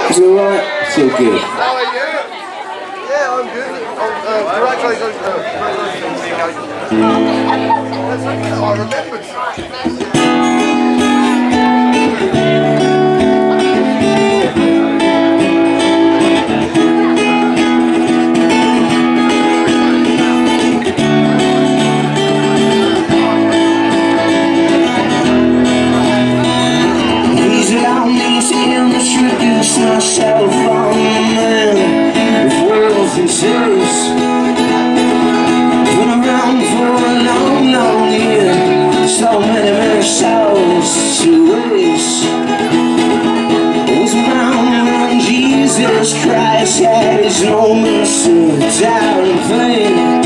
It's alright, it's all good. How are you? Yeah, I'm good. Congratulations I remembered. Introduce myself on the man with worlds and cities. Been around for a long, long year. So many souls to waste. Was around when Jesus Christ had his moments of doubt and pain.